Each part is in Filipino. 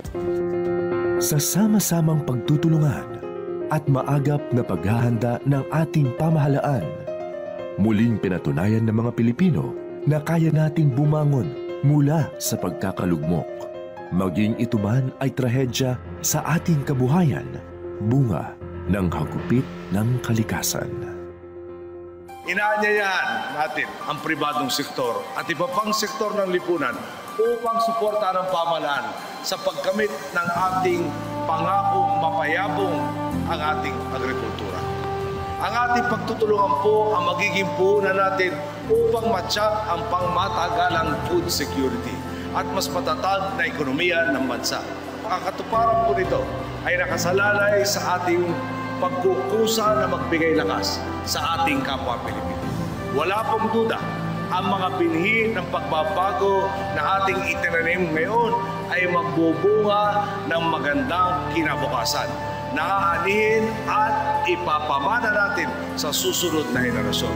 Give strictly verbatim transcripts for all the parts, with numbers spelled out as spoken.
Sa sama-samang pagtutulungan at maagap na paghahanda ng ating pamahalaan, muling pinatunayan ng mga Pilipino na kaya nating bumangon mula sa pagkakalugmok. Maging ito man ay trahedya sa ating kabuhayan, bunga ng hagupit ng kalikasan. Inaanyayahan natin ang pribadong sektor at iba pang sektor ng lipunan upang suportahan ang pamahalaan sa pagkamit ng ating pangakong mapayabong ang ating agrikultura. Ang ating pagtutulungan po ang magiging puhunan natin upang matyak ang pangmatagalang food security at mas matatag na ekonomiya ng bansa. Ang katuparan po nito ay nakasalalay sa ating pagkukusa na magbigay lakas sa ating kapwa Pilipino. Wala pong duda, ang mga binhi ng pagbabago na ating itinanim ngayon ay magbubunga ng magandang kinabukasan na aanihin at ipapamana natin sa susunod na henerasyon.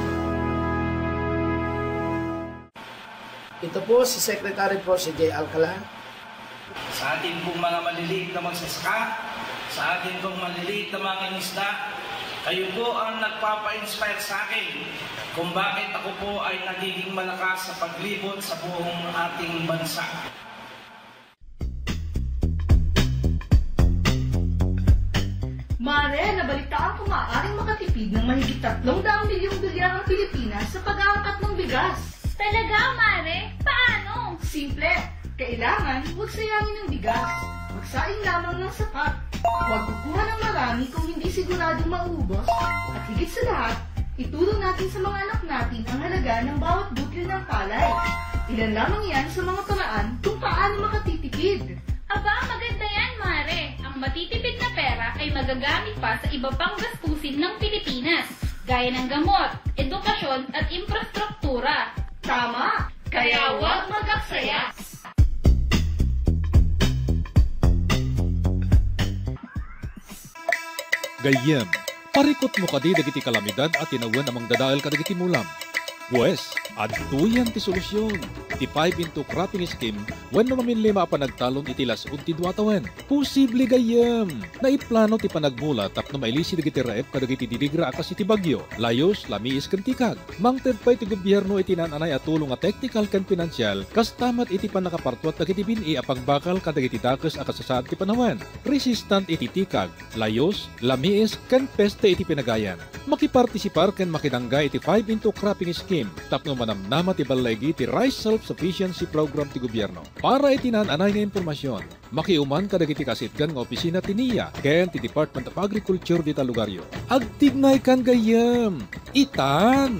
Ito po si Secretary po si J. Alcala. Sa ating pong mga maliliit na magsasaka, sa ating pong maliliit na mga isda, kayo po ang nagpapa-inspire sa akin kung bakit ako po ay nagiging malakas sa paglibot sa buong ating bansa. Mare, nabalitaan ko maaaring makatipid ng mahigit tatlong daang milyong dolyar ang Pilipinas sa pag-aangkat ng bigas. Talaga, Mare? Paano? Simple. Kailangan huwag sayangin ng bigas. Magsaing lamang ng sapat. Huwag kukuha ng marami kung hindi siguradong maubos. At higit sa lahat, itulong natin sa mga anak natin ang halaga ng bawat butil ng palay. Ilan lamang yan sa mga paraan kung paano makatitipid. Aba, maganda yan, Mare. Ang matitipid na pera ay magagamit pa sa iba pang gastusin ng Pilipinas, gaya ng gamot, edukasyon at infrastruktura. Tama! Kaya huwag mag-aksaya! Gayem, parikot mo kadi dagiti kalamidad at tinawan amang dadaal ka dagiti mulam. Wes, adtuyan ti solusyon. Ti five into cropping scheme, when no maminlima pa nagtalon itilas unti duwatawan. Posible gayem. Naiplano ti panagmula tapno mailisi dagiti raep kadagiti didigra akas iti bagyo. Layos, lamiis ken tikag. Mangted pa iti gobyerno iti nananay at tulong a technical ken pinansyal, kas tamat iti panakapartuat dagiti bini apang bakal kadagiti dakes akas sasaad ti panawan. Resistant iti tikag, layos, lamiis ken peste iti pinagayan. Makipartisipar ken makidangga iti five into cropping scheme tapno manamnama ti balaygi ti rice self-sufficiency program ti gobyerno. Para itinananay nga impormasyon, makiuman kadagiti kasitgan nga opisina ti N I A ken ti Department of Agriculture dita lugaryo. Agtignay kan gayam! Itan!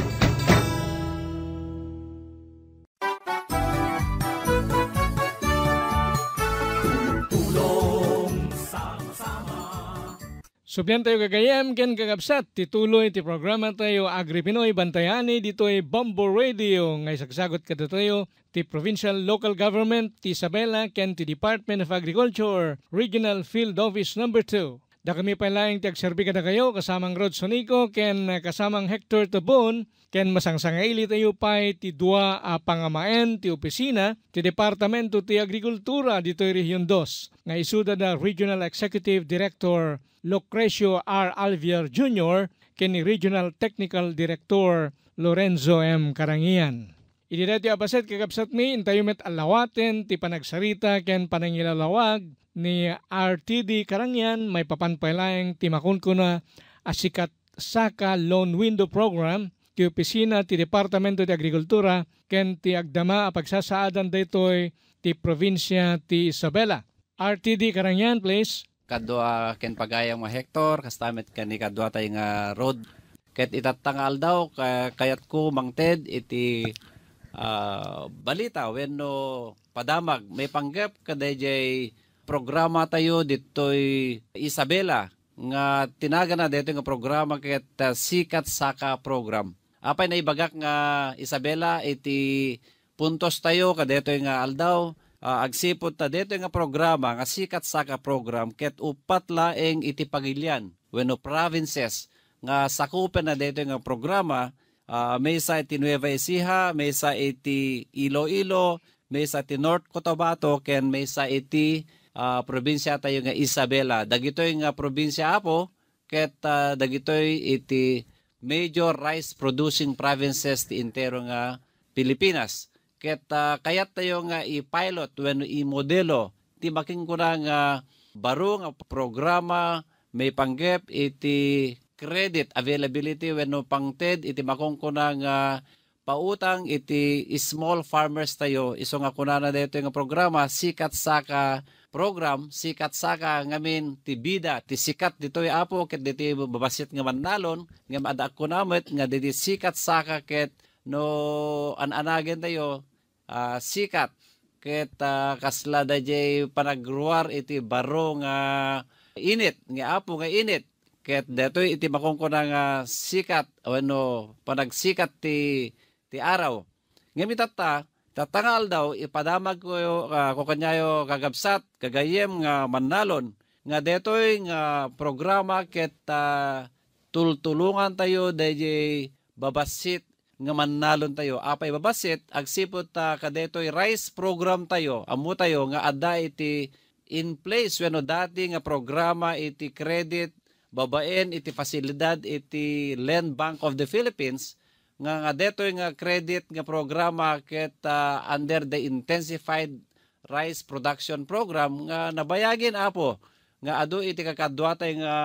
Subyan tayo kagayam, ken kagabsat, tituloy ti programa tayo AgriPinoy Bantayani, dito ay Bombo Radio, ngay sagsagot ka tayo ti Provincial Local Government, ti Isabela, ken ti Department of Agriculture, Regional Field Office number two. Da kami pa lang ti agserbi ka na kayo, kasamang Rod Sonico, ken kasamang Hector Tabon, ken masangsangaili tayo pa ti dua a pangamaen ti opisina, ti Departamento ti Agrikultura, dito ay Region two, nga isuda da Regional Executive Director Lucrecio R. Alvier Junior ken ni Regional Technical Director Lorenzo M. Karangian. Idi dati abaset kakabsat mi intayo met alawaten ti panagsarita ken panangilalawag ni R T D Karangian may papanpailaeng ti makunkuna a SikatSaka Loan Window Program ti opisina ti Departamento ti Agrikultura ken ti agdama a pagsasaadan daytoy ti probinsya ti Isabela. R T D Karangian, please. Kadwa ken pagayang mga hektor, kastamit kan ni kadwa tayo nga road. Ket itatangal daw, kayat ko mangted iti uh, balita, wenno padamag, may panggap kadayjay programa tayo dito'y Isabela, nga tinaga na dito nga programa ket uh, SikatSaka program. Apay na ibagak nga Isabela, iti puntos tayo kadaytoy nga aldaw, Uh, agsipot ta dito nga programa nga SikatSaka program ket upat laeng iti pagilian wenno provinces nga sakupen na dito nga programa, uh, may sa iti Nueva Ecija, may sa iti Iloilo, may sa iti North Cotabato ken may sa iti uh, probinsya tayo nga Isabela. Dagitoy nga probinsya apo ket uh, dagitoy iti major rice producing provinces ti intero nga Pilipinas. Ket uh, kayat tayo nga i-pilot wenno i-modelo ti making kuna nga baro nga programa may panggep iti credit availability wenno pangted iti makongkuna nga pautang iti small farmers tayo. Iso nga kunana dito nga programa SikatSaka program, SikatSaka ngamin ti bida, ti sikat dito yung apo ket dito babasit nga manalon nga maada kunamit nga dito SikatSaka ket no ananagen tayo uh, sikat ket uh, kasla da jay panagruar iti baro nga init nga apo nga init ket dito iti makongkuna nga sikat wenno panagsikat ti ti araw. Ngayon tata, tatangal daw, ipadamag ko uh, kukanyayo kagabsat, kagayem nga manalon, nga detoy nga programa ket uh, tultulungan tayo dayjay babasit nga manalon tayo. Apay babasit, agsipot uh, kadetoy rice program tayo, amu tayo nga ada iti in place wenno dati nga programa iti credit, babaen iti fasilidad iti Land Bank of the Philippines, nga nga detoy nga credit nga programa ket uh, under the intensified rice production program nga nabayagin apo nga adu iti kakadwa tay nga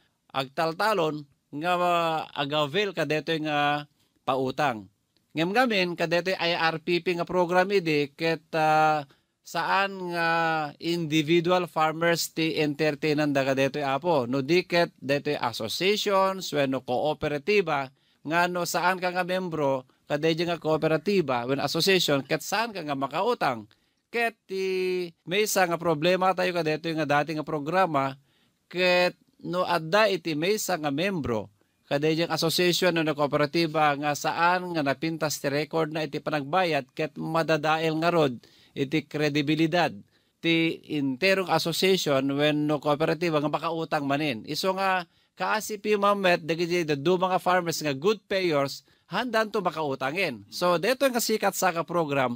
agtaltalon nga uh, agavel ka detoy nga pautang. Ngem gamin ka detoy I R P P nga program idi ket uh, saan nga individual farmers ti entertainan da ka detoy apo no diket detoy associations wenno kooperatiba nga no saan ka nga membro kadayjay nga kooperatiba when association ket saan ka nga makautang ket ti may isa nga problema tayo kadayto nga dati nga programa ket no adda iti may isa nga membro kadayjay association no kooperatiba nga saan nga napintas ti record na iti panagbayad ket madadael nga rod iti kredibilidad ti interong association when no kooperatiba nga makautang manin. Iso nga kaasip yung mamet, dagiti do mga farmers nga good payers, handan to makautangin. So, dito nga SikatSaka program,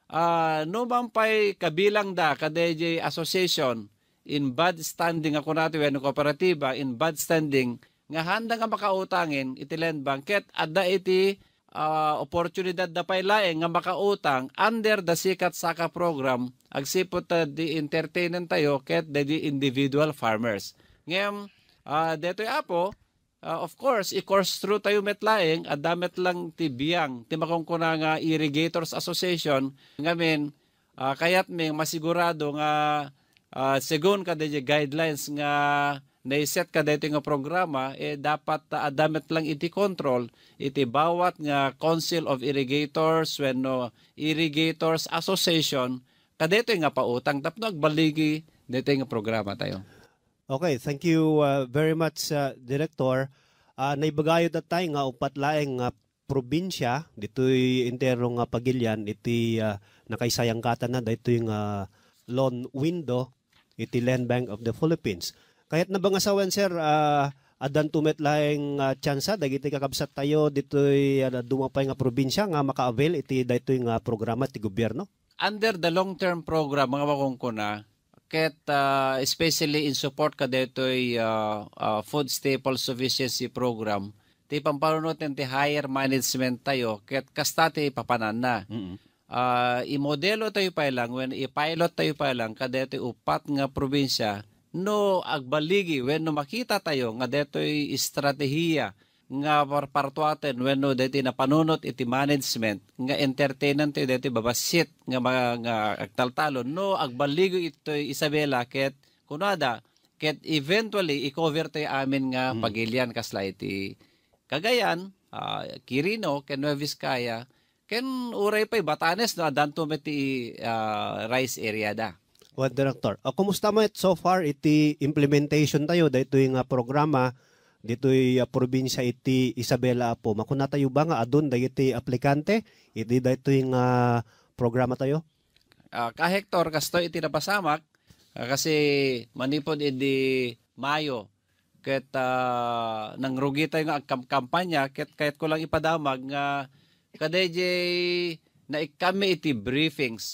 uh, no bang pa'y kabilang da, kadayjay association, in bad standing ako natin, when kooperatiba, in bad standing, nga handa nga makautangin, iti land bank, ket adda iti uh, oportunidad da pa'y laeng nga makautang under the SikatSaka program, agsipot uh, di entertainen tayo, ket di individual farmers. Ngayon, Uh, detoy apo, uh, of course, i-course through tayo metlaeng, at damet lang ti biyang, ti makongkuna nga Irrigators Association, ngamin, uh, kayat may masigurado nga, uh, segun ka dito guidelines nga naiset ka dito nga programa, eh dapat uh, damet lang iti control, iti bawat nga Council of Irrigators, when no, Irrigators Association, kadito nga pautang, tapno agbaligi dito nga programa tayo. Okay, thank you uh, very much, uh, Director. Uh, naibagayod at tayo nga upat laeng uh, probinsya, dito'y interong uh, pagilyan, iti uh, nakaisayang kata na, dito yung uh, loan window, iti Land Bank of the Philippines. Kaya't nabangasawan, sir, uh, adan tumet laeng uh, tsansa, dagiti kakabsat tayo, dito'y uh, dumapay nga probinsya, nga maka-avail, iti dito'y nga programa, iti gobyerno? Under the long-term program, mga makongkuna, ket uh, especially in support ka detoy uh, uh, food staple sufficiency program ti pamparunot ti higher management tayo ket kastati papanan na. Mm-hmm. uh, i-modelo tayo pa lang when i-pilot tayo pa lang kadetoy upat nga probinsya no agbaligi when no makita tayo nga detoy estratehiya nga parpartuaten when no deti na panunot iti management nga entertainment tayo deti babasit nga mga nga agtaltalon no agbaligo ito Isabela ket kunada ket eventually i-cover tayo amin nga hmm. pagilian kasla iti Cagayan, uh, Quirino ken Nueva Vizcaya ken uray pay Batanes no adanto met ti uh, rice area da. Well, Director, uh, kumusta mo it so far iti implementation tayo dito yung uh, programa dito'y uh, probinsya iti Isabela po. Makuna tayo ba nga adun dagiti aplikante? Iti dito'y uh, programa tayo? Uh, ka Hector, kasto iti napasamak uh, kasi manipod iti Mayo ket uh, nang rugi tayo nga kam kampanya ket kayat ko lang ipadamag nga kadayjay na ikami iti briefings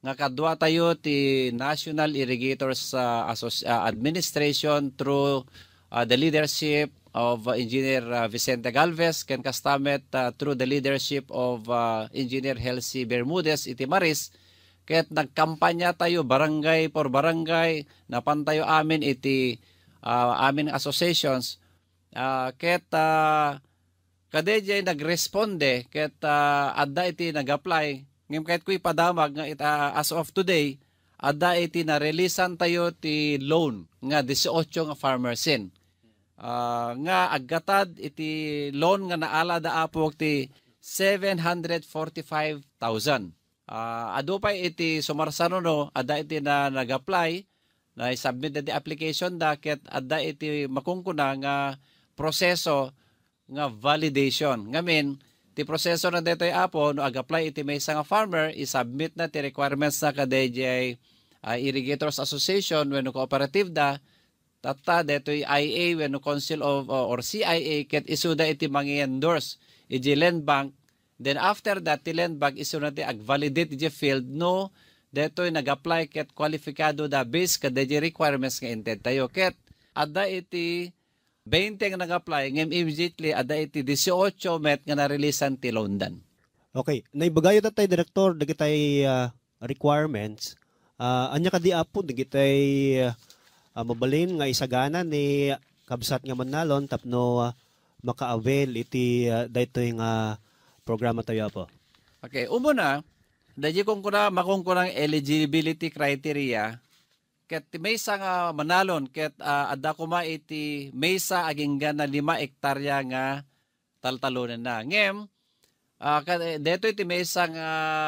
nga kadwa tayo ti National Irrigators uh, Associ- uh, Administration through uh, the leadership of uh, Engineer uh, Vicente Galvez, ken kastamet uh, through the leadership of uh, Engineer Helsi Bermudez iti Maris, ket nagkampanya tayo barangay for barangay, napantayo amin iti uh, amin associations, uh, ket uh, kadejay nagresponde, ket uh, adda iti nag-apply, ngem kahit ko'y padamag nga it, uh, as of today, adda iti na-releasean tayo ti loan nga eighteen nga farmersin. Uh, nga aggatad iti loan nga naala da apok ti seven hundred forty-five thousand. Uh, ado pa iti sumarsano no, ada iti na nag-apply, na submit the application da, ket ada iti makungkuna nga proseso nga validation. Ngamin, ti proseso na detoy apo, no ag-apply iti may nga farmer, isubmit na ti requirements na ka D J uh, Irrigators Association when no cooperative da, tata detoy I A when no Council of uh, or C I A, ket isuda iti mangi-endorse iti land bank. Then after that, ti land bank iso na ti ag-validate iti field no detoy nag-apply ket kwalifikado da base kada iti requirements nga inted tayo. Ket adda iti twenty nga nag-apply, ngem immediately adda iti eighteen met nga na-releasean ti loan dan. Okay, naibagayo ta tayo, Director, dagitay uh, requirements. Uh, anya kadi apo dagitay uh, uh, mabalin nga isagana ni kabsat nga manalon tapno uh, maka-avail iti uh, daytoy nga programa tayo po. Okay, umuna, dadya kong kuna makungkunang eligibility criteria, ket maysa nga manalon, ket uh, adda kuma iti maysa aginggan na lima hektarya nga taltalunan na. Ngem, uh, deto iti maysa nga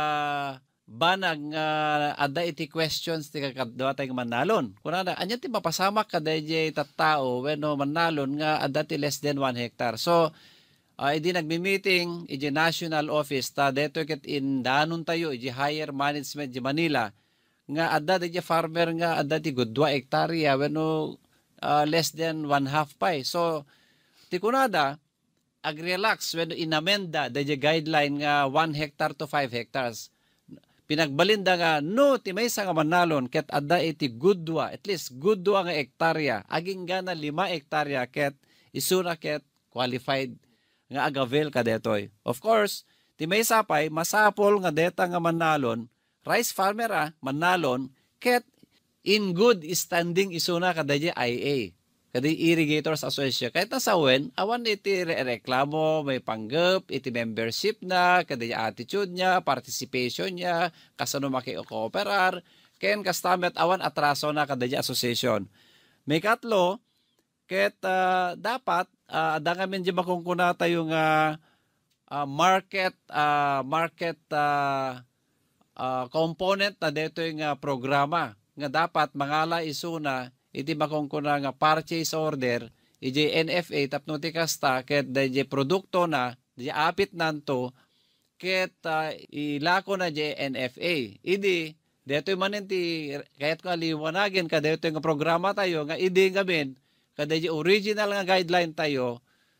banag nga adda iti questions ti kakadwa tayong manalon. Kuna na, anya ti mapasamak ka dadya tattao wenno manalon nga adda ti less than one hectare. So, Uh, idi nagmi-meeting iji national office ta deto ket in danon tayo iji higher management di Manila nga adda iti farmer nga adda ti gudwa hektarya wenno uh, less than one half pa. So ti kunada ag-relax wenno inamenda the guideline nga one hectare to five hectares. Pinagbalinda nga no ti maysa nga manalon ket adda iti gudwa, at least gudwa nga hektarya aging gana lima hektarya ket isuna ket qualified nga agavel ka detoy. Of course, ti may sapay, masapol nga deta nga manalon, rice farmer ah, manalon, ket in good standing isuna kada di I A, kada Irrigators Association. Kahit nasawen, awan iti reklamo, may panggap, iti membership na, kada attitude niya, participation niya, kasano maki-cooperar, ken kastamet awan atraso na kada di association. May katlo, ket uh, dapat Uh, ada nga medyo makungkuna tayo nga uh, market uh, market uh, uh, component na dito yung uh, programa nga dapat mangala isuna iti makungkuna nga purchase order iti N F A tapno ti kasta ket dayjay produkto na di apit nanto ket uh, ilako na di N F A idi dito manen ti kayat ko liwanagin ka dito yung programa tayo nga idi gamin kada di original nga guideline tayo,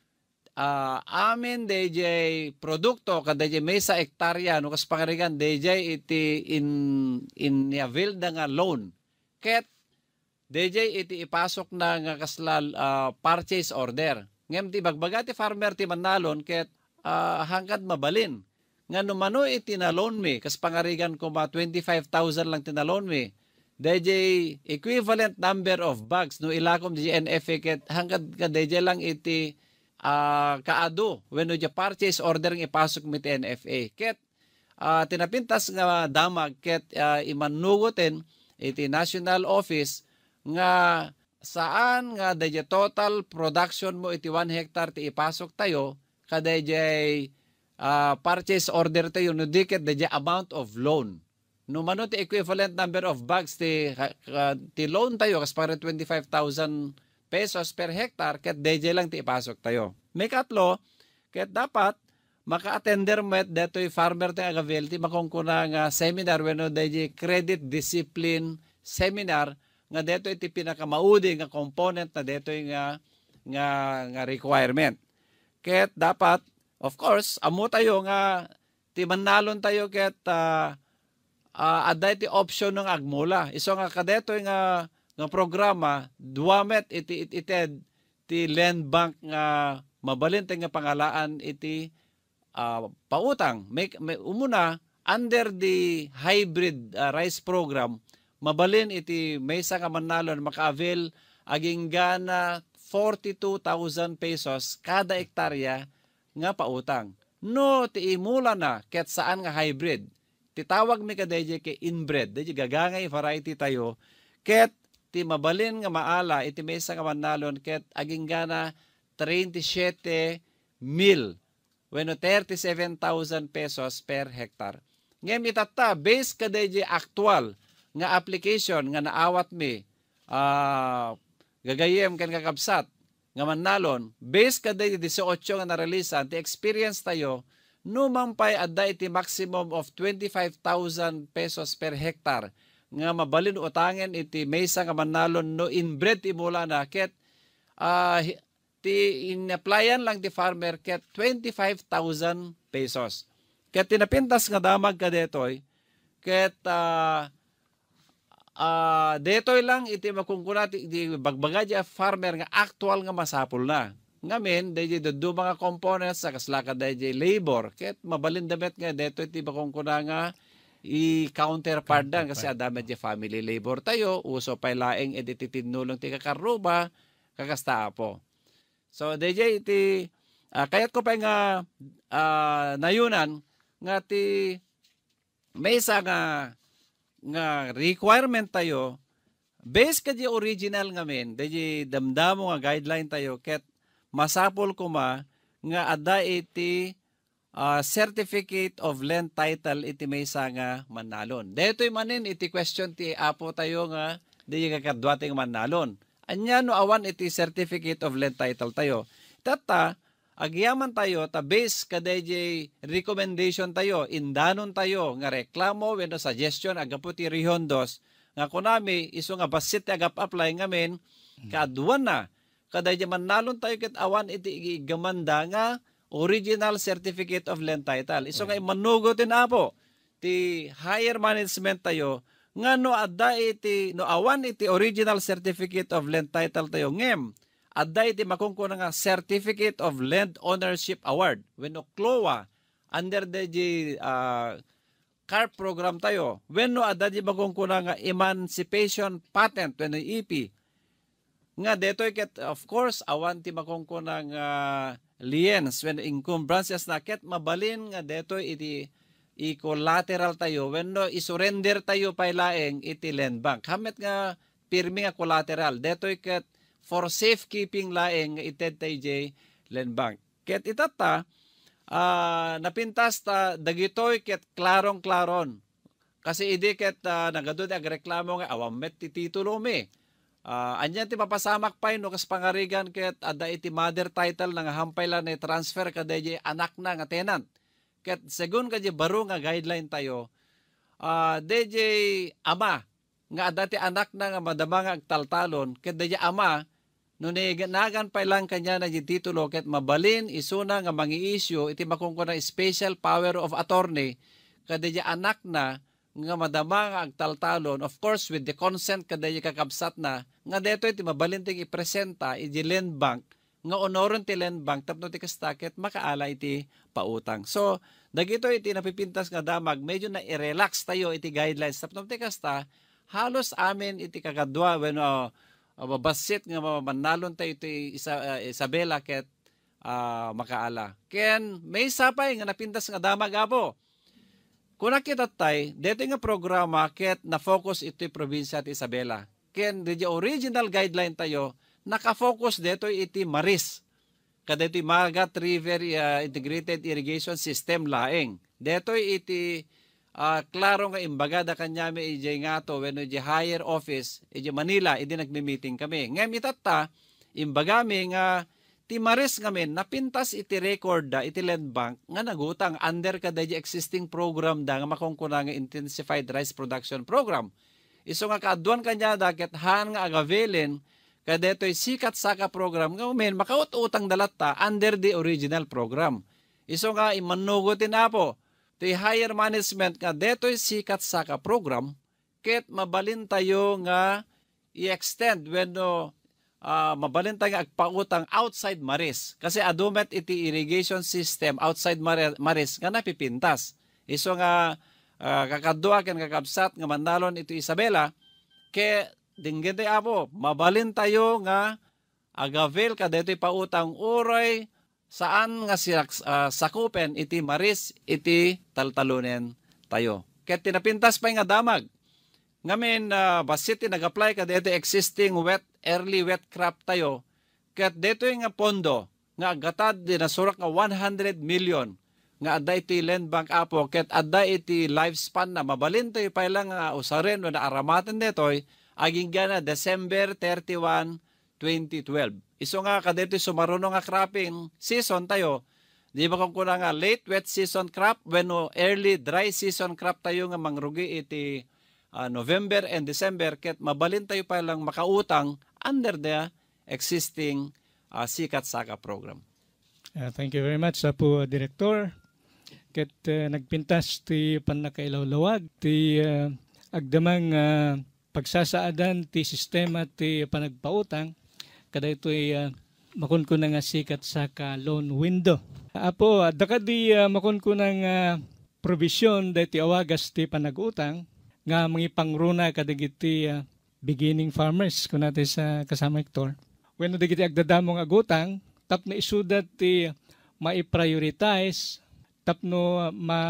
uh, amin D J produkto kada di may sa hektarya no kas pangarigan D J iti in in avail nga loan. Ket D J iti ipasok na nga kaslal uh, purchase order. Ngem ti bagbaga ti farmer ti manalon ket uh, hangkad mabalin. Nga numano iti na loan mi kas pangarigan ko ma twenty-five thousand lang tinalon mi. D J equivalent number of bags no ilakom di N F A ket hangad ka D J lang iti uh, kaado wenno di purchase order ng ipasok mi ti N F A ket uh, tinapintas nga damag ket uh, imanugoten iti national office nga saan nga D J total production mo iti one hectare ti ipasok tayo ka D J uh, purchase order tayo no diket D J amount of loan. No mano ti equivalent number of bags ti, uh, ti loan tayo kas para twenty-five thousand pesos per hectare ket D J lang ti ipasok tayo. May katlo, ket dapat maka-attender met detoy farmer ti agavel ti makungkuna nga seminar wenno D J credit discipline seminar nga detoy ti pinakamaudi nga component na detoy nga nga nga requirement. Ket dapat of course amo tayo nga ti manalon tayo ket uh, uh, aday ti option ng agmula. Iso nga kadeto nga nga programa duwamet iti iti, iti ti land bank nga mabalin nga pangalaan iti uh, pautang. May, may umuna under the hybrid uh, rice program mabalin iti maysa nga manalon maka-avail aging gana forty-two thousand pesos kada hektarya nga pautang. No, ti imula na ket saan nga hybrid. Titawag mi ka D J kay inbred. D J gagangay variety tayo. Ket ti mabalin nga maala iti maysa nga manalon ket aging gana thirty-seven mil. Wenno thirty-seven thousand pesos per hektar. Ngem itata base ka D J actual nga application nga naawat mi uh, gagayem kan kakabsat nga manalon base ka day eighteen nga narelisan ti experience tayo no mampay adda iti maximum of twenty-five thousand pesos per hektar nga mabalin utangen iti maysa nga manalon no inbred ti mula na ket uh, ti in-applyan lang ti farmer ket twenty-five thousand pesos ket tinapintas nga damag ka detoy ket uh, Uh, detoy lang iti makungkunat iti bagbaga di farmer nga actual nga masapul na. Ngamin, dahi do mga components sa kaslaka dahi labor. Ket mabalin damet nga detoy iti makungkuna nga i-counterpart dan kasi adamet di family labor tayo. Uso pay laeng editi tinulong ti kakaruba kakasta po. So dahi iti uh, kayat ko pa nga uh, nayunan nga ti may isa nga nga requirement tayo based ka di original nga men di damdamo nga guideline tayo ket masapol kuma nga ada iti uh, certificate of land title iti maysa nga manalon. Detoy manin iti question ti apo tayo nga di kakadwa ting manalon. Anya no awan iti certificate of land title tayo. Tata agyaman tayo, ta base kada jay recommendation tayo, indanon tayo, nga reklamo, wenno suggestion, agaputi rihondos, nga kunami, iso nga basit agap-apply ngamin, kaaduan na, kada jay manalon tayo ket awan iti gamanda nga original certificate of land title. Iso nga imanugotin apo, ti higher management tayo, nga no adda iti, no awan iti original certificate of land title tayo, ngem, adda iti makungkuna nga Certificate of Land Ownership Award. When no C L O A, under the uh, C A R P program tayo, when no adda di makungkuna nga Emancipation Patent, when no E P, nga detoy ket, of course, awan ti makungkuna nga liens, when encumbrances na ket mabalin nga detoy iti i-collateral tayo, when no isurrender tayo pailaeng iti land bank. Hamet nga pirmi nga collateral, detoy ket for safekeeping laeng ited tayo jay land bank. Ket itata, uh, napintas ta dagitoy ket klarong-klaron. Kasi idi ket uh, nagadod agreklamo nga awamet ti titulo mi. Uh, anyan ti mapasamak pay no kas pangarigan ket ada iti mother title nga hampay lang ni transfer kada jay anak na nga tenant. Ket segun kadya baro nga guideline tayo, uh, D J ama nga ada ti anak na nga madama nga agtaltalon ket D J ama no nagan pa lang kanya na di titulo ket mabalin isuna nga mangi-issue iti makungkuna special power of attorney kadya anak na nga madama nga agtaltalon, of course with the consent kadya kakabsat na nga deto iti mabalin ting ipresenta iti land bank nga onoron ti land bank tapno ti kastaket makaala iti pautang. So dagito iti napipintas nga damag medyo na i-relax tayo iti guidelines tapno ti kasta halos amin iti kakadwa when uh, Uh, babasit nga manalon tayo ito isa, uh, Isabela ket uh, makaala. Ken may sapay nga napintas nga damag apo. Kung nakita tay, dito nga programa ket na-focus ito'y probinsya ti Isabela. Ken the original guideline tayo, naka-focus dito iti Maris. Kada ito'y Magat River uh, Integrated Irrigation System laeng. Dito iti Uh, klaro nga imbagada kanyami ijay nga to when ijay higher office ijay Manila ijay nagmi-meeting kami. Ngayon itata imbagami nga ti Maris ngamin napintas iti record da iti land bank nga nagutang under kada ijay existing program da nga makungkuna nga intensified rice production program. Iso nga kaadwan kanya da ket han nga agavelin kada ito'y SikatSaka program nga umin makaut-utang dalata under the original program. Iso nga imanugotin na po ti higher management nga detoy SikatSaka program ket mabalin tayo nga i-extend when no uh, mabalin tayo nga agpautang outside maris kasi adumet iti irrigation system outside maris nga napipintas. Iso nga uh, kakadua ken kakabsat nga mandalon ito Isabela ke dinggin tayo apo mabalin tayo nga agavel ka detoy pautang uray saan nga siya uh, sakupen iti maris iti taltalunen tayo. Ket tinapintas pa nga damag. Ngamin uh, basit nag-apply ka dito existing wet early wet crop tayo. Ket dito nga pondo nga agatad dinasurak nga one hundred million nga adda iti land bank apo ket adda iti lifespan na mabalin tayo pa lang nga uh, usaren o naaramaten detoy aging gana December thirty-first, twenty twelve. Iso nga kadito sumaruno nga cropping season tayo. Di ba kung kuna nga late wet season crop when no early dry season crop tayo nga mangrugi iti uh, November and December ket mabalin tayo pa lang makautang under the existing uh, SikatSaka program. Uh, thank you very much sa po Director. Ket uh, nagpintas ti panakailawlawag ti uh, agdamang uh, pagsasaadan ti sistema ti panagpautang kada ito'y uh, makun ko na nga SikatSaka loan window. Apo, daka di uh, makun ko ng uh, provision dahiti awagas ti panag-utang nga mga pangruna kadagiti uh, beginning farmers kung natin sa kasama Hector. When dagiti agdadamong agutang, tapno isudat ti ma-prioritize, tapno uh,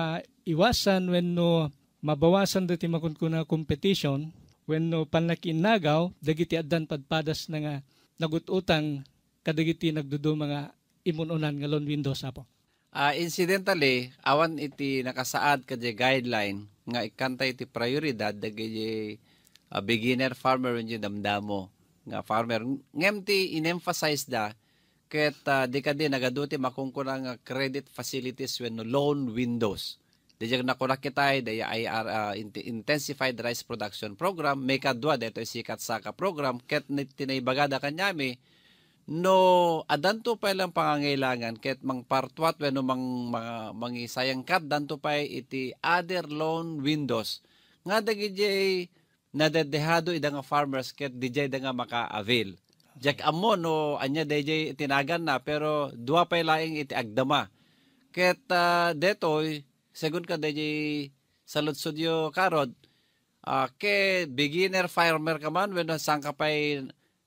maiwasan when no mabawasan dati makun ko na competition, when no panlakinagaw, dagiti addan padpadas na nga nagututang kadagiti nagdudo mga imununan nga loan windows apo. Uh, incidentally, awan iti nakasaad kadya guideline nga ikanta iti prioridad dagiti uh, beginner farmer when damdamo nga farmer. Ngem ti in-emphasize da ket uh, di ka di nagaduti makungkuna nga credit facilities when no loan windows. Dijag nakunak kitay daya I R uh, intensified rice production program may kadwa dito SikatSaka program ket tinaybagada kanyami no adanto pa lang pangangailangan ket mang partwat wenno mang mga mangisayang kat danto pa iti other loan windows nga dagiti nadedehado ida nga farmers ket dijay da nga maka-avail. Jak amo no anya dijay tinagan na pero duwa pa laing iti agdama. Ket uh, detoy según ka DJ sa lutsudyo karod, uh, ke beginner farmer ka man, when saan ka pa'y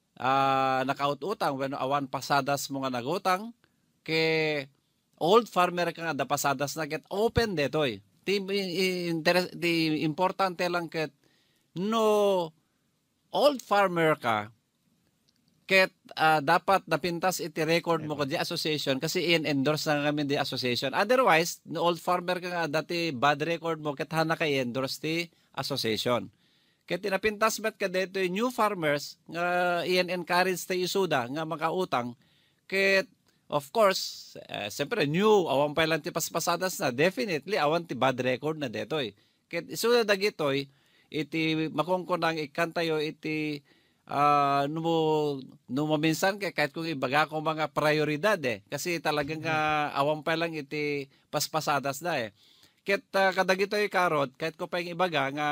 uh, nakaut-utang, when awan pasadas mo nga nagutang, ke old farmer ka nga da pasadas na ket open detoy. Ti, interes, ti importante lang ket no old farmer ka, ket uh, dapat napintas iti record mo ko di association kasi in-endorse na kami di association. Otherwise, no old farmer ka nga dati bad record mo ket hana ka i-endorse ti association. Ket tinapintas met ka dito new farmers nga i-encourage ti isuda nga makautang. Ket of course, uh, siyempre new awan pa lang ti paspasadas na definitely awan ti bad record na detoy. Ket isuda dagitoy iti makongkonang ikantayo iti Uh, no, no maminsan kay kahit kung ibaga ko mga prioridad eh kasi talagang uh, awang pa lang iti paspasadas na eh ket uh, kadagitoy karod kahit ko pa yung ibaga nga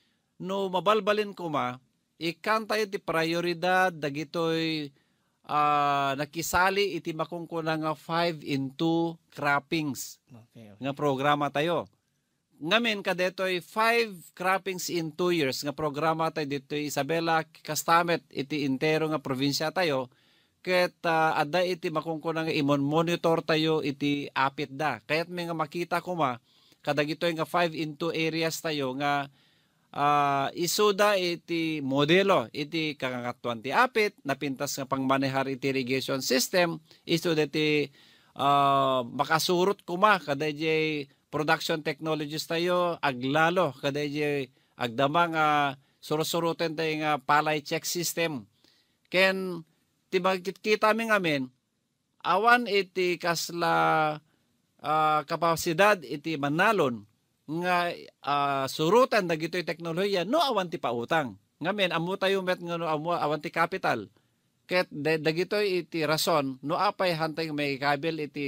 no mabalbalin ko ma ikanta iti prioridad dagitoy uh, nakisali iti makungkuna nga five into croppings okay, okay. nga programa tayo. Ngamin kadetoy five croppings in two years nga programa tayo dito Isabela kastamet iti intero nga probinsya tayo ket uh, adda iti makungkuna nga imon monitor tayo iti apit da kayat may nga makita ko ma kadagitoy nga five in two areas tayo nga uh, isuda iti modelo iti kakangatuan ti apit napintas nga pangmanehar iti irrigation system isuda iti uh, makasurot ko ma kadayjay production technologies tayo aglalo kadayjay agdamang uh, surusuruten tayo nga palay check system ken ti kita mi ngamin awan iti kasla uh, kapasidad iti manalon nga uh, surutan dagitoy teknolohiya no awan ti pautang ngamin amo tayo met nga no amo awan ti capital ket dagitoy iti rason no apay hantay may kabil iti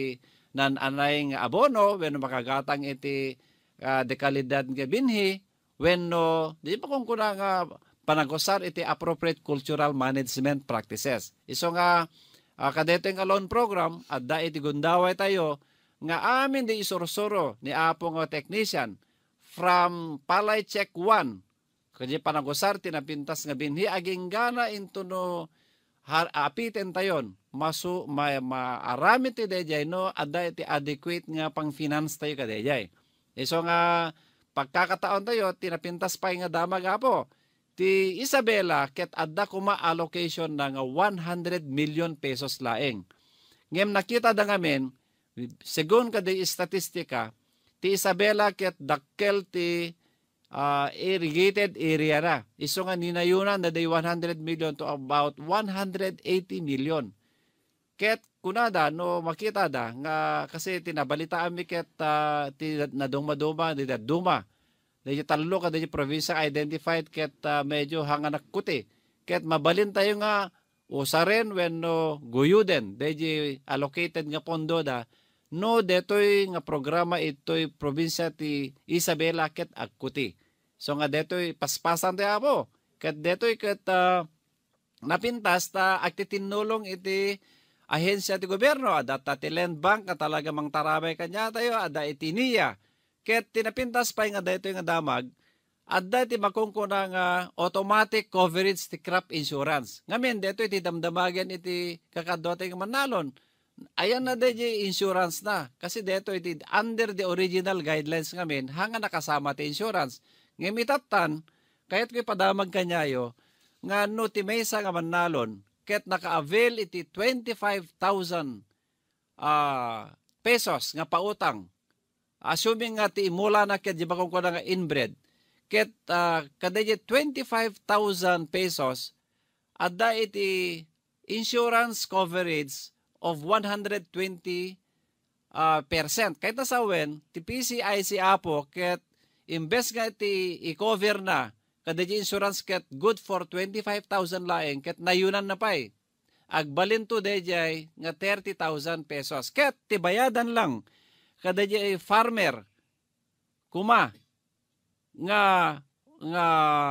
nan anay nga abono wenno makagatang iti uh, dekalidad nga binhi wenno di pa kung kuna nga panagusar iti appropriate cultural management practices. Iso nga uh, kadeteng nga loan program adda iti gundaway tayo nga amin di isursuro ni apo nga technician from palay check one kanya panagusar tinapintas nga binhi aging gana into no har, apiten tayon masu ma, maarami ti dayjay no adda iti adequate nga pang finance tayo kadayjay. Iso nga pagkakataon tayo tinapintas pa nga damag apo ti Isabela ket adda kuma allocation na nga one hundred million pesos laeng. Ngem nakita da ngamen segun kaday statistika ti Isabela ket dakkel ti uh, irrigated area na. Iso nga ninayunan na day one hundred million to about one hundred eighty million. Ket kunada no makita da nga kasi tinabalitaan mi ket uh, ti naduma-duma di duma. Dahil talo ka dahil probinsya identified ket uh, medyo hanganak kuti. Ket mabalin tayo nga usaren when no guyuden dahil allocated nga pondo da no detoy nga programa ito'y probinsya ti Isabela ket agkuti. So nga detoy paspasan ti apo. Ket detoy ket uh, napintas ta agtitinulong iti ahensya ti gobyerno. Ada ta ti land bank nga talaga mang tarabay kanya tayo. Ada iti niya. Ket tinapintas pa nga detoy nga damag. Adda ti makungkuna nga automatic coverage ti crop insurance. Ngamin detoy ti damdamagan iti kakadotay nga manalon. Ayan na di insurance na. Kasi dito iti under the original guidelines ngamin, hanga nakasama ti insurance. Ngayon itatan, kahit ko'y padamag kanyayo, nga no ti mesa nga manalon, kahit naka-avail iti twenty-five thousand uh, pesos nga pautang. Assuming nga ti imula na kahit di ba kung kuna nga inbred, kahit uh, kada twenty-five thousand pesos, adda iti insurance coverage of one hundred twenty uh, percent. Kahit nasawen, ti P C I C apo, ket imbes nga ti i-cover na, kada di insurance ket good for twenty-five thousand laeng, ket nayunan na pa'y. Agbalin to dejay nga thirty thousand pesos. Ket ti bayadan lang, kada di farmer, kuma, nga, nga,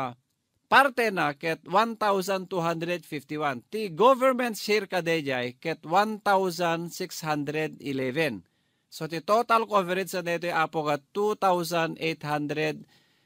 parte na ket one thousand two hundred fifty-one. Ti government share kadejay ket one thousand six hundred eleven. So ti total coverage sa dito apo ka two thousand eight hundred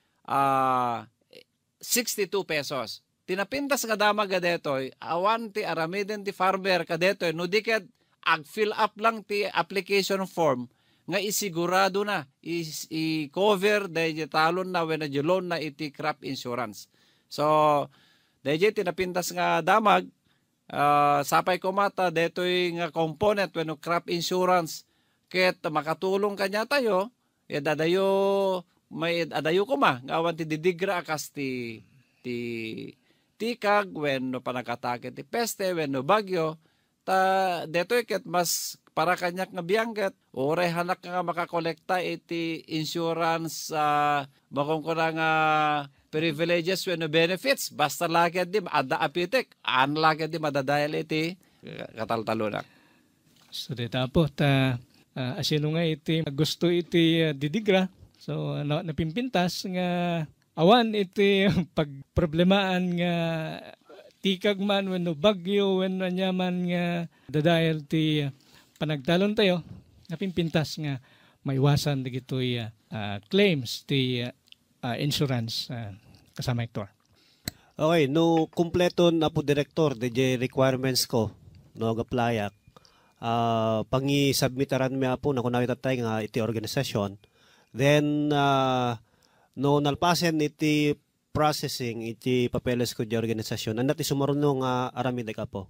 sixty-two pesos. Tinapintas nga dama ga detoy awan ti aramiden ti farmer kadetoy no diket ag fill up lang ti application form nga isigurado na i-cover dahil talon na when na loan na iti crop insurance. So, dahil tinapintas nga damag, uh, sapay ko mata, deto'y nga component when crop insurance, ket makatulong kanya tayo, e dadayo, may adayo ko ma, ngawan ti didigra akas ti, ti tikag, when no panakatake ti peste, when no bagyo, ta deto'y ket mas para kanyak nga biyanggat, ore hanak nga makakolekta iti insurance, uh, makong ko na nga, privileges when no benefits basta lagi di ada apitek an lagi di madadayal iti kataltalo na. So dita po ta uh, asino nga iti gusto iti uh, didigra so uh, napimpintas nga awan iti pagproblemaan nga tikag man wenno bagyo wenno nyaman nga dadayal ti uh, panagtalon tayo napimpintas nga maiwasan digitoy uh, uh, claims ti uh, Uh, insurance uh, kasama Hector. Okay, no kumpleto na po direktor D J requirements ko no gaplayak. Uh, pangi-submitaran mi po na kung nakita tayo nga iti organisasyon. Then uh, no nalpasen iti processing iti papeles ko di organisasyon. Ano ti sumarunong nga uh, aramid ka po?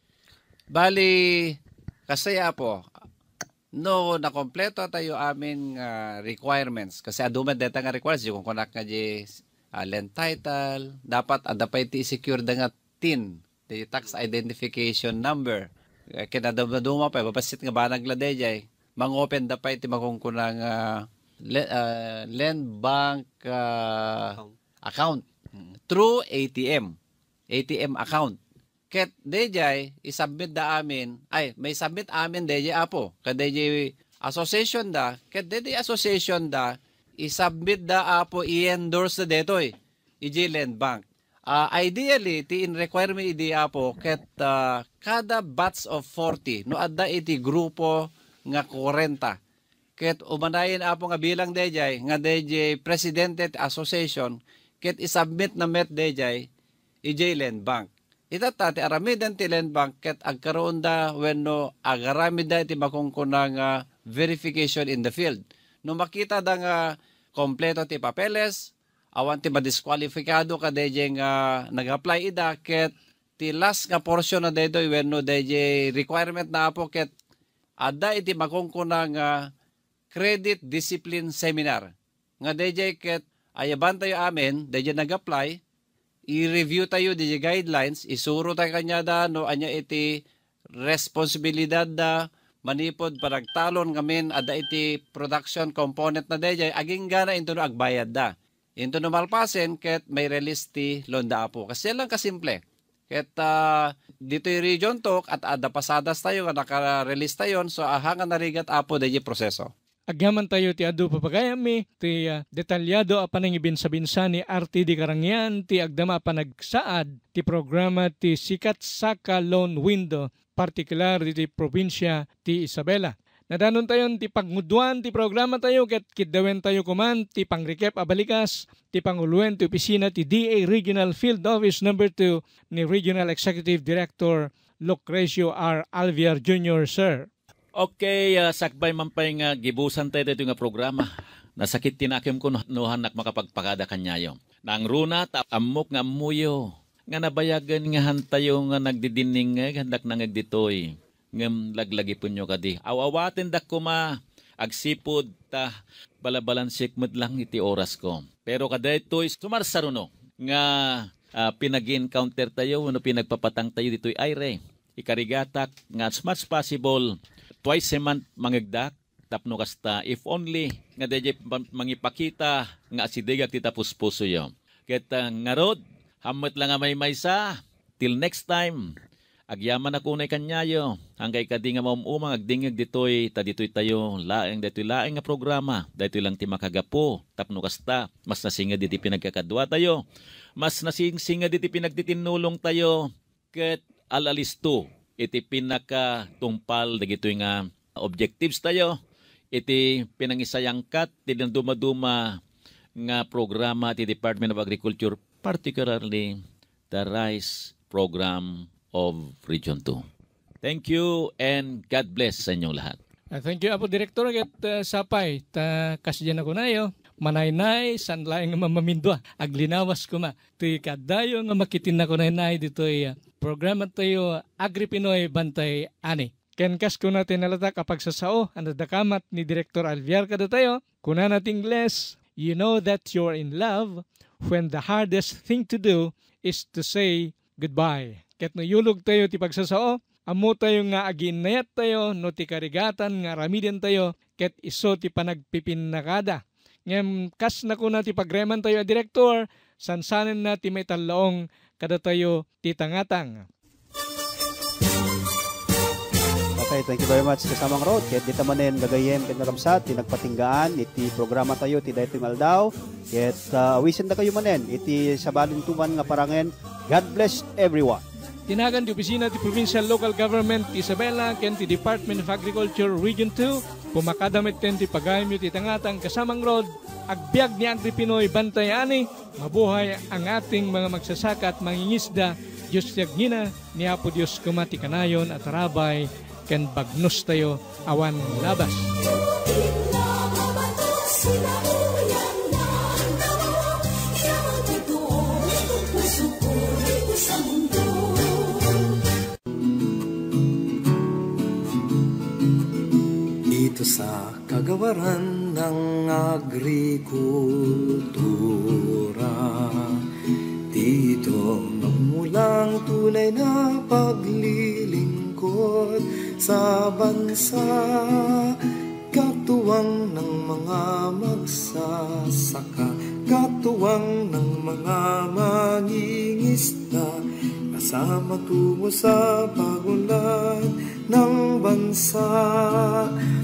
Bali kasaya po no nakompleto tayo amin uh, requirements kasi aduman data nga requirements yung kunak nga di uh, land title dapat ada pa iti secure da nga T I N the tax identification number uh, kinaduma pa babasit nga banag la dayjay mang-open da pa iti makungkunang uh, le, uh, land bank uh, account through A T M A T M account. Ket dejay isubmit da amin ay may submit amin dejay apo kadejay association da, ket dedi association da, isubmit da apo i-endorse da detoy, iji land bank. Uh, ideally, ti in requirement idi apo, ket uh, kada batch of forty, no adda iti grupo nga forty, ket umanayin apo nga bilang dejay, nga dejay presidente association, ket isubmit na met dejay, iji land bank. Itata, ti aramidan ti land bank, ket agkaroon da, when no, agaramid da iti makungkunang uh, verification in the field. No makita da nga kompleto ti papeles, awan ti madiskwalifikado ka deje nga nag-apply ida, ket ti last nga portion na dedoy when no deje requirement na apo, ket ada iti makungkunang uh, credit discipline seminar. Nga deje ket ayaban tayo amin, deje nag-apply, i-review tayo di guidelines, isuro tayo kanya da, no, anya iti responsibilidad da, manipod paragtalon ngamin, ada iti production component na dejay, aging gana into no agbayad da. Into no malpasen, ket may release ti londa apo. Kasi lang kasimple. Ket uh, dito yung region talk, at ada pasadas tayo, naka-release tayo, so ahangan narigat apo dejay proseso. Agyaman tayo ti adu papagayami, ti uh, detalyado apan ang ibinsa-binsa ni R T D Karangyan, ti agdama panagsaad, ti programa ti SikatSaka Loan Window, partikular ti probinsya ti Isabela. Nadanon tayo ti pagngudwan ti programa tayo, ket kiddawen tayo kuman ti pangrekep abalikas, ti panguluan ti opisina ti D A Regional Field Office number two ni Regional Executive Director Lucrecio R. Alviar Junior Sir. Okay, uh, sakbay mampay nga gibusan tayo dito nga programa. Nasakit tinakim ko nuhan nak makapagpakada kanyayo. Nang runa ta amok nga muyo, nga nabayagan nga hantayo nga nagdidining nga handak nangag ditoy. Ngem laglagi punyo kadi. Awawaten dak ko ma agsipod ta balabalansik med lang iti oras ko. Pero kada ito'y sumarsaruno nga uh, pinag-encounter tayo, ano pinagpapatang tayo dito'y ayre. Ikarigatak nga as much possible twice a month mangagdak tapno kasta if only nga dayjay mangipakita nga asidegak ti tapos puso yo. Ket uh, nga rod hamot lang nga may maysa till next time. Agyaman ako na kanyayo, hanggang kadi nga maumumang agdingag ditoy, ta ditoy tayo, laeng ditoy laeng nga programa, ditoy lang ti makagapo, tapno kasta, mas nasinga diti pinagkakadwa tayo, mas nasinga diti pinagtitinulong tayo, ket alalisto, iti pinakatumpal, dagitoy nga objectives tayo, iti pinangisayangkat, ti dumaduma nga programa ti Department of Agriculture, particularly the rice program of Region two. Thank you and God bless sa inyong lahat. Uh, thank you, Apo Direktor. At uh, sapay, ta kasyan ako na yo. Manaynay, san laing mamamindwa. Aglinawas ko ma. Tuy kadayo nga makitin na ko na nay dito ay uh, programa tayo AgriPinoy Bantay ani. Kenkas ko natin nalata kapag sa sao, ang nadakamat ni Direktor Alviar kada tayo. Kuna nating bless, you know that you're in love when the hardest thing to do is to say goodbye. Ket no yulog tayo ti pagsasao, amo tayo nga aginayat tayo, no ti karigatan nga ramiden tayo, ket iso ti panagpipinakada. Ngem kas na ko na ti pagreman tayo a direktor, sansanen na ti may talaong kada tayo ti tangatang. Okay, thank you very much kasamang road. Ket dita manen gagayem ket nagamsat ti nagpatinggaan iti programa tayo ti daytoy Aldaw. Ket uh, wisin da kayo manen iti sabalin tuman nga parangen. God bless everyone. Tinagan di opisina ti Provincial Local Government ti Isabela ken ti Department of Agriculture Region two pumakadamit ten ti pagayam ti tangatang kasamang road agbyag ni AgriPinoy Bantay ani mabuhay ang ating mga magsasaka at mangingisda. Diyos tiagnina ni Apo Diyos kumati kanayon at rabay ken bagnos tayo awan labas. Dito sa kagawaran ng agrikultura, dito magmulang tunay na paglilingkod sa bansa, katuwang ng mga magsasaka, katuwang ng mga mangingisda, kasama tungo sa pagunlad ng bansa.